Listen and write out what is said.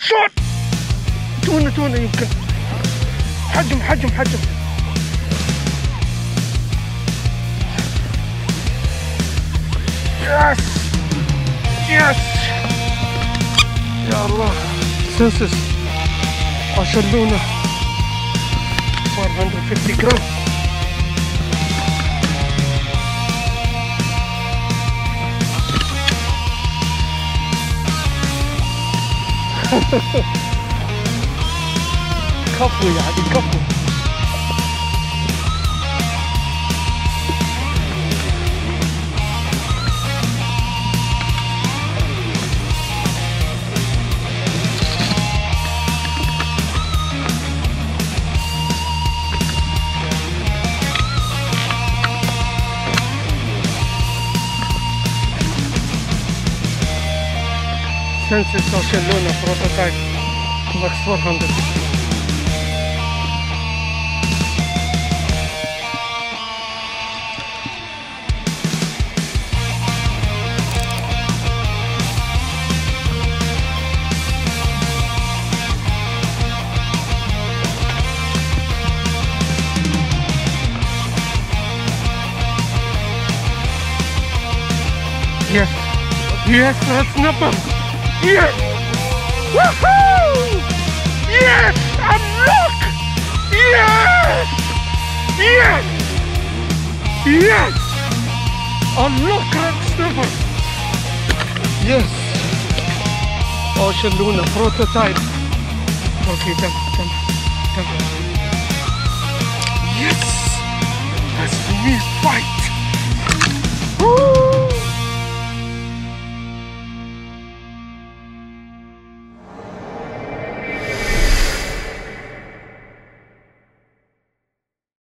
شوت. تونة يمكن. حجم. يس يا الله. سنسس عشلونة 450 جرام. كفو يا عدي كفو. Senses Barcelona prototype Max 400. Yes, that's number. Yes! Woohoo! Yes! Unlock! Yes! Yes! Yes! Unlock red snapper! Yes! Ocean Luna prototype. Okay, done. Yes! That's the fight!